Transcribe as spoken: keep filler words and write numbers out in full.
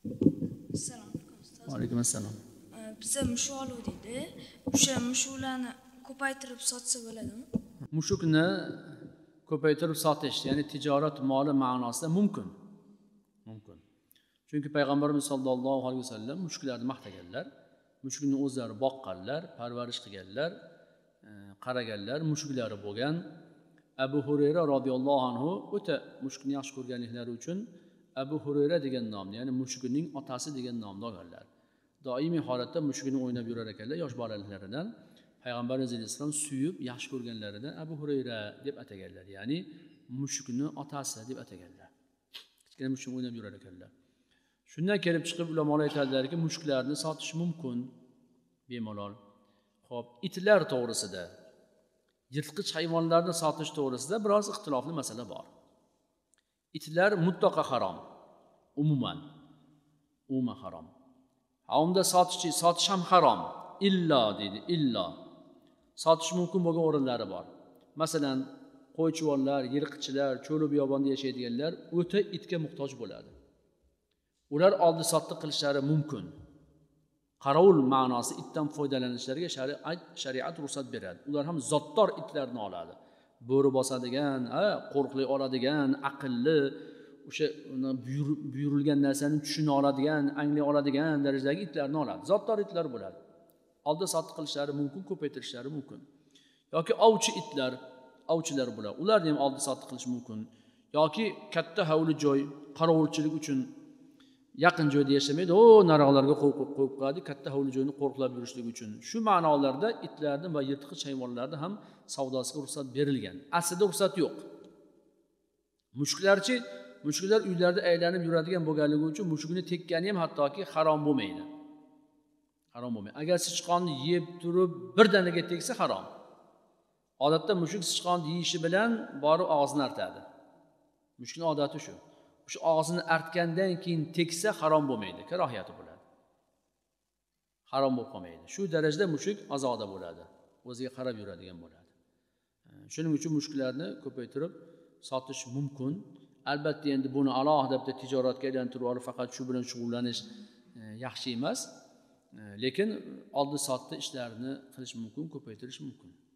Salom ustoz. Alaykum assalom. Bizda mushuk oluvdik-da. O'sha mushuklarni ko'paytirib sotsa bo'ladimi? Mushukni ko'paytirib sotish, ya'ni tijorat moli ma'nosida mumkin. Mumkin. Chunki payg'ambarimiz sollallohu alayhi vasallam mushuklarni maqtaganlar. Mushukni o'zlari boqqanlar, parvarish qilganlar, qaraganlar, mushuklari bo'lgan. Abu Hurayra radhiyallohu anhu o'ta mushukni yaxshi ko'rganliklari uchun Abu Hurayra degan nomni, ya'ni mushukning otasi degan nomni olganlar. Doimiy holatda mushukni o'ynab yurar ekanlar yosh bolaliklaridan. Payg'ambarimiz alayhisalom suyib yaxshi ko'rganlaridan Abu Hurayra deb ataganlar, ya'ni mushukni otasi deb ataganlar. Kichkina mushuk o'ynab yurar ekanlar. Shundan kelib chiqib ulamolar aytadilarki, mushuklarni sotish mumkin bemalol. Xo'p, itlar to'g'risida, yirtqich hayvonlarni sotish to'g'risida biroz ixtilofli masala bor. Itlar mutlaqo harom, umuman. Umuman harom. Unda sotish, sotish ham harom. Illo deydi, illo. Sotish mumkin bo'lgan o'rinlari bor. Masalan, qo'ychivorlar, yirtqichlar, cho'l biyobonda yashaydiganlar o'ta itga muhtoj bo'ladi. Ular oldi sotdi qilishlari mumkin. Qarovul ma'nosi itdan foydalanishlariga shariat shariat ruxsat beradi. Ular ham zotdor itlarni oladi. Bo'ri bosadigan, qo'rqli oladigan, aqlli, o'sha buyurilgan narsani tushuna oladigan, anglay oladigan darajadagi itlarni oladi. Zotdor itlar bo'ladi. Oldi sotdi qilishlari mumkin, ko'paytirishlari mumkin. Yoki ovchi itlar, ovchilar bular. Ularni ham oldi sotdi qilish mumkin. Yoki katta hovli joy, qarovulchilik uchun yaqin joyda yashamaydi, o narog'larga qo'yib qo'yib qo'yadi, katta hovli joyni qo'riqlab yurishlik uchun. Shu ma'nolarda itlarni va yirtqich hayvonlarni ham savdosiga ruxsat berilgan. Aslida ruxsat yo'q. Mushuklarchi, mushuklar uylarda aylanib yuradigan bo'lganligi uchun mushukni tekkani ham hattoki harom bo'lmaydi. Harom bo'lmaydi. Agar sichqonni yeb turib birdaniga teksa harom. Odatda mushuk sichqonni yeyishi bilan borib og'zini artadi. Mushukning odati shu. Shu og'zini artgandan keyin teksa harom bo'lmaydi, karohiyati bo'ladi. Harom bo'lib qolmaydi. Shu darajada mushuk ozoda bo'ladi, o'ziga qarab yuradigan bo'ladi. Shuning uchun mushuklarni ko'paytirib sotish mumkin. Albatta endi buni alohida bitta tijoratga aylantirib olib faqat shu bilan shug'ullanish yaxshi emas. Lekin oldi sotdi ishlarini qilish mumkin, ko'paytirish mumkin.